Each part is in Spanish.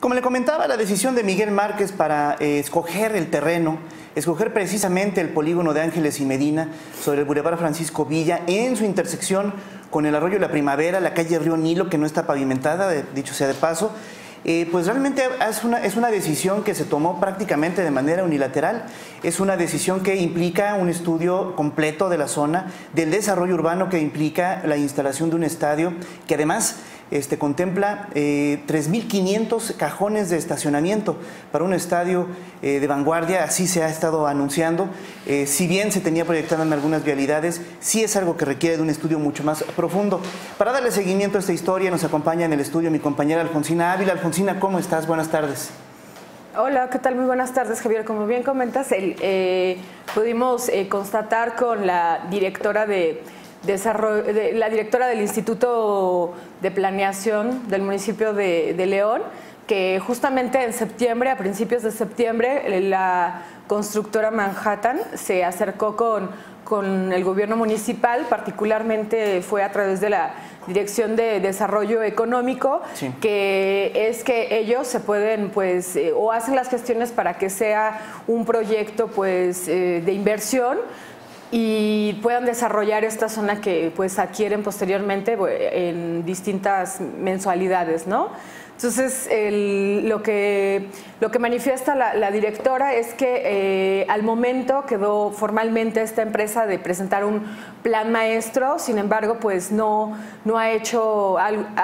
Como le comentaba, la decisión de Miguel Márquez para escoger el terreno, escoger precisamente el polígono de Ángeles y Medina sobre el Boulevard Francisco Villa, en su intersección con el Arroyo La Primavera, la calle Río Nilo, que no está pavimentada, dicho sea de paso, pues realmente es una decisión que se tomó prácticamente de manera unilateral. Es una decisión que implica un estudio completo de la zona, del desarrollo urbano, que implica la instalación de un estadio que además contempla 3.500 cajones de estacionamiento para un estadio de vanguardia. Así se ha estado anunciando. Si bien se tenía proyectado en algunas vialidades, sí es algo que requiere de un estudio mucho más profundo. Para darle seguimiento a esta historia nos acompaña en el estudio mi compañera Alfonsina Ávila. Alfonsina, ¿cómo estás? Buenas tardes. Hola, ¿qué tal? Muy buenas tardes, Javier. Como bien comentas, pudimos constatar con la directora la directora del Instituto de Planeación del municipio de León, que justamente en septiembre, a principios de septiembre, la constructora Manhattan se acercó con el gobierno municipal, particularmente fue a través de la Dirección de Desarrollo Económico, sí, que es que ellos se pueden, pues, o hacen las gestiones para que sea un proyecto, pues, de inversión y puedan desarrollar esta zona que pues adquieren posteriormente en distintas mensualidades, ¿no? Entonces, lo que manifiesta la directora es que al momento quedó formalmente esta empresa de presentar un plan maestro. Sin embargo, pues no lo ha hecho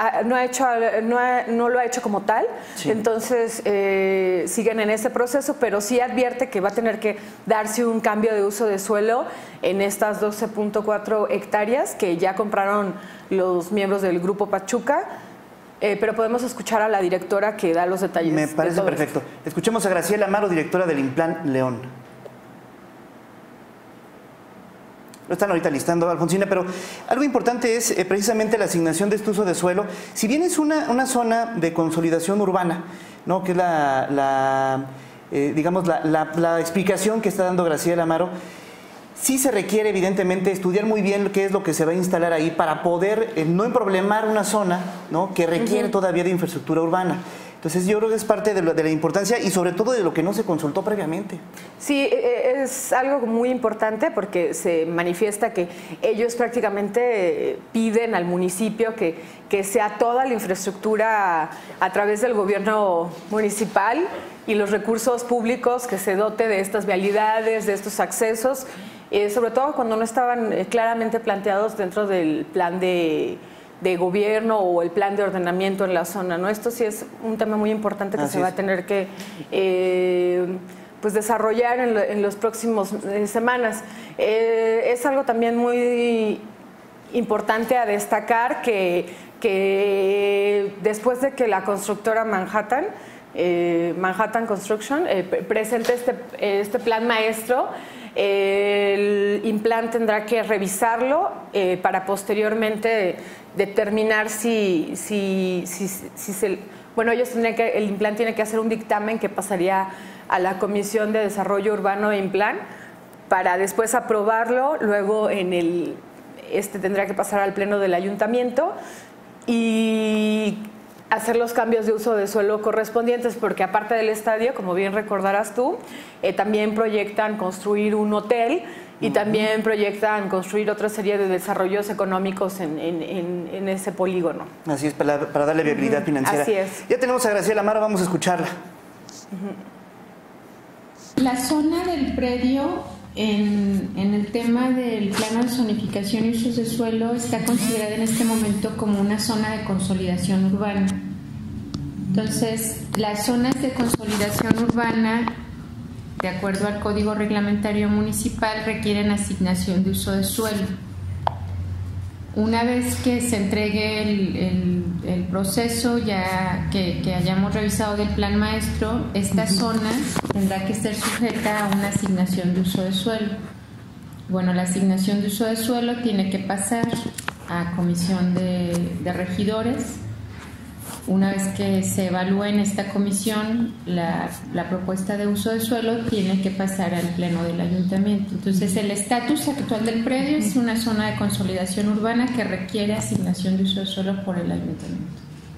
como tal. Sí. Entonces, siguen en ese proceso, pero sí advierte que va a tener que darse un cambio de uso de suelo en estas 12.4 hectáreas que ya compraron los miembros del Grupo Pachuca. Pero podemos escuchar a la directora que da los detalles. Me parece perfecto. Escuchemos a Graciela Amaro, directora del Implan León. Lo están ahorita listando, Alfonsina, pero algo importante es precisamente la asignación de este uso de suelo. Si bien es una zona de consolidación urbana, ¿no?, que es digamos, la explicación que está dando Graciela Amaro, sí se requiere evidentemente estudiar muy bien qué es lo que se va a instalar ahí para poder no emproblemar una zona, ¿no?, que requiere todavía de infraestructura urbana. Entonces yo creo que es parte de la importancia y sobre todo de lo que no se consultó previamente. Sí, es algo muy importante porque se manifiesta que ellos prácticamente piden al municipio que sea toda la infraestructura a través del gobierno municipal y los recursos públicos que se dote de estas vialidades, de estos accesos, sobre todo cuando no estaban claramente planteados dentro del plan de gobierno o el plan de ordenamiento en la zona, ¿no? Esto sí es un tema muy importante que se va a tener que pues desarrollar en los próximos semanas. Es algo también muy importante a destacar que después de que la constructora Manhattan Construction presente este plan maestro, el Implan tendrá que revisarlo para posteriormente determinar si bueno, el Implan tiene que hacer un dictamen que pasaría a la Comisión de Desarrollo Urbano e Implan para después aprobarlo. Luego tendrá que pasar al Pleno del Ayuntamiento y hacer los cambios de uso de suelo correspondientes, porque aparte del estadio, como bien recordarás tú, también proyectan construir un hotel y también proyectan construir otra serie de desarrollos económicos en ese polígono. Así es, para darle viabilidad financiera. Así es. Ya tenemos a Graciela Amaro, vamos a escucharla. La zona del predio en el tema del plano de zonificación y usos de suelo está considerada en este momento como una zona de consolidación urbana. Entonces, las zonas de consolidación urbana, de acuerdo al Código Reglamentario Municipal, requieren asignación de uso de suelo. Una vez que se entregue el proceso, ya que hayamos revisado del plan maestro, esta zona tendrá que ser sujeta a una asignación de uso de suelo. Bueno, la asignación de uso de suelo tiene que pasar a comisión de regidores. Una vez que se evalúe en esta comisión la propuesta de uso de suelo, tiene que pasar al pleno del ayuntamiento. Entonces, el estatus actual del predio es una zona de consolidación urbana que requiere asignación de uso de suelo por el ayuntamiento.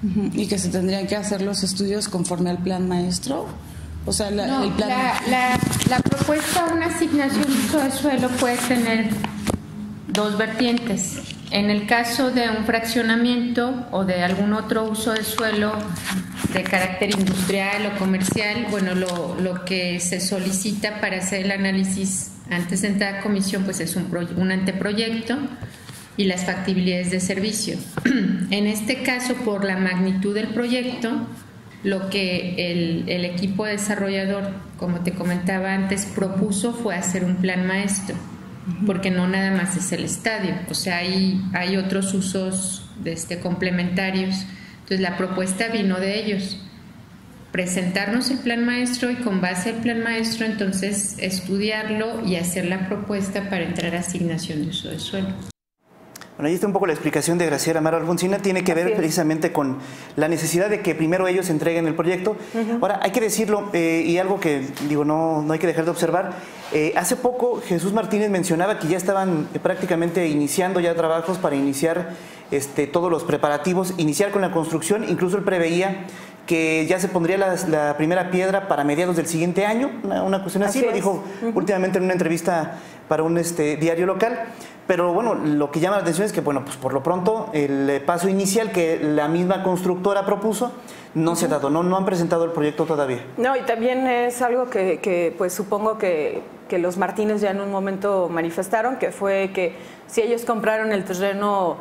Y que se tendrían que hacer los estudios conforme al plan maestro. O sea, no, el plan... la propuesta de una asignación de uso de suelo puede tener dos vertientes. En el caso de un fraccionamiento o de algún otro uso de suelo de carácter industrial o comercial, bueno, lo que se solicita para hacer el análisis antes de entrar a comisión, pues es un anteproyecto y las factibilidades de servicio. En este caso, por la magnitud del proyecto, lo que el equipo desarrollador, como te comentaba antes, propuso fue hacer un plan maestro, porque no nada más es el estadio, o sea, hay otros usos complementarios. Entonces la propuesta vino de ellos, presentarnos el plan maestro y con base al plan maestro entonces estudiarlo y hacer la propuesta para entrar a asignación de uso de suelo. Bueno, ahí está un poco la explicación de Graciela Amaro Alfonsina, tiene que ver precisamente con la necesidad de que primero ellos entreguen el proyecto. Ahora, hay que decirlo, y algo que digo no hay que dejar de observar, hace poco Jesús Martínez mencionaba que ya estaban prácticamente iniciando ya trabajos para iniciar todos los preparativos, iniciar con la construcción, incluso él preveía que ya se pondría la primera piedra para mediados del siguiente año, una cuestión así, lo dijo últimamente en una entrevista para un diario local. Pero bueno, lo que llama la atención es que, bueno, pues por lo pronto el paso inicial que la misma constructora propuso no se ha dado, no han presentado el proyecto todavía. No, y también es algo que pues supongo que los Martínez ya en un momento manifestaron, que fue que si ellos compraron el terreno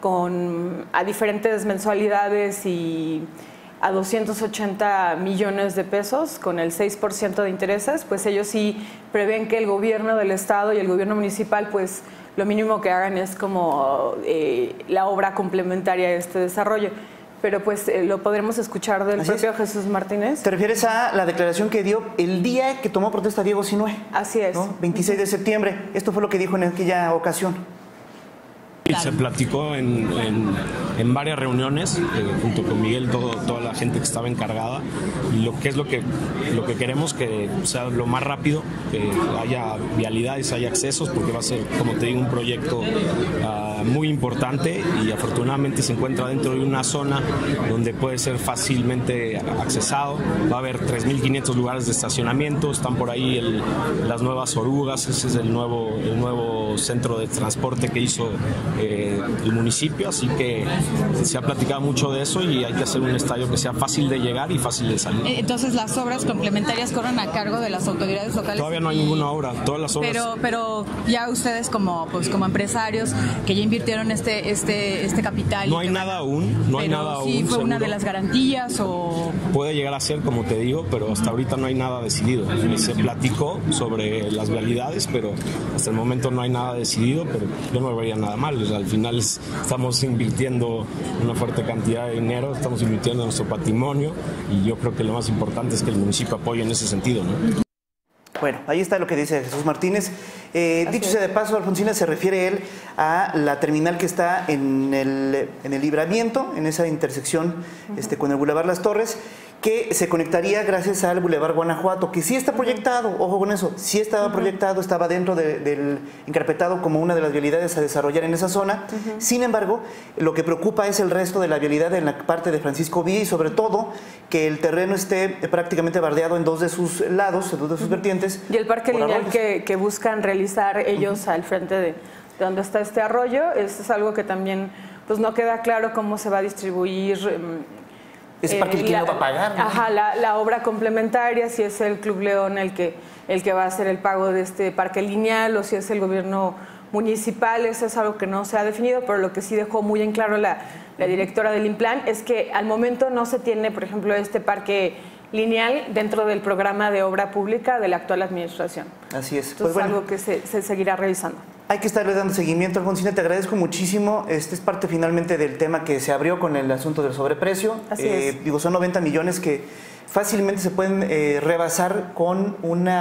a diferentes mensualidades y a 280 millones de pesos con el 6% de intereses, pues ellos sí prevén que el gobierno del estado y el gobierno municipal pues lo mínimo que hagan es como la obra complementaria a este desarrollo. Pero pues lo podremos escuchar del propio Jesús Martínez. ¿Te refieres a la declaración que dio el día que tomó protesta Diego Sinue? Así es. ¿No? 26 de septiembre. Esto fue lo que dijo en aquella ocasión. Se platicó en varias reuniones junto con Miguel, toda la gente que estaba encargada, y lo que queremos que sea lo más rápido, que haya vialidades, haya accesos, porque va a ser, como te digo, un proyecto muy importante y afortunadamente se encuentra dentro de una zona donde puede ser fácilmente accesado. Va a haber 3.500 lugares de estacionamiento, están por ahí las nuevas orugas, ese es el nuevo centro de transporte que hizo el municipio, así que se ha platicado mucho de eso y hay que hacer un estadio que sea fácil de llegar y fácil de salir. Entonces las obras complementarias corren a cargo de las autoridades locales. Todavía no hay ninguna obra, todas las obras. Pero ya ustedes como empresarios que ya invirtieron este capital. No hay nada aún, no hay nada aún. ¿Sí fue seguro una de las garantías o...? Puede llegar a ser, como te digo, pero hasta ahorita no hay nada decidido. Se platicó sobre las vialidades, pero hasta el momento no hay nada decidido, pero yo no vería nada mal. Al final estamos invirtiendo una fuerte cantidad de dinero, estamos invirtiendo en nuestro patrimonio y yo creo que lo más importante es que el municipio apoye en ese sentido, ¿no? Bueno, ahí está lo que dice Jesús Martínez. Dicho sea de paso, Alfonsina, se refiere él a la terminal que está en el Libramiento, en esa intersección con el Boulevard Las Torres, que se conectaría gracias al Boulevard Guanajuato, que sí está proyectado, ojo con eso, sí estaba proyectado, estaba dentro del encarpetado como una de las vialidades a desarrollar en esa zona. Sin embargo, lo que preocupa es el resto de la vialidad en la parte de Francisco Villa y sobre todo que el terreno esté prácticamente bardeado en dos de sus lados, en dos de sus vertientes. Y el parque lineal que buscan realizar ellos al frente de donde está este arroyo, es algo que también pues no queda claro cómo se va a distribuir. Ese parque ¿quién lo va a pagar? ¿No? Ajá, la obra complementaria, si es el Club León el que va a hacer el pago de este parque lineal o si es el gobierno municipal, eso es algo que no se ha definido, pero lo que sí dejó muy en claro la directora del INPLAN es que al momento no se tiene, por ejemplo, este parque lineal dentro del programa de obra pública de la actual administración. Así es. Entonces, pues algo que se seguirá revisando. Hay que estarle dando seguimiento, Alfonsina, te agradezco muchísimo. Este es parte finalmente del tema que se abrió con el asunto del sobreprecio. Así es. Digo, son 90 millones que fácilmente se pueden rebasar con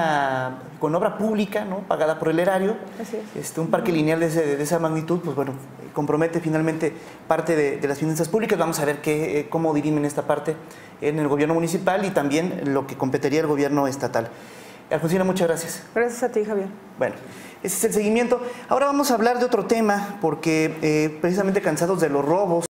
obra pública, ¿no? Pagada por el erario. Así es. Un parque lineal de esa magnitud, pues bueno, compromete finalmente parte de las finanzas públicas. Vamos a ver cómo dirimen esta parte en el gobierno municipal y también lo que competiría el gobierno estatal. Alfonsina, muchas gracias. Gracias a ti, Javier. Bueno, ese es el seguimiento. Ahora vamos a hablar de otro tema, porque precisamente cansados de los robos,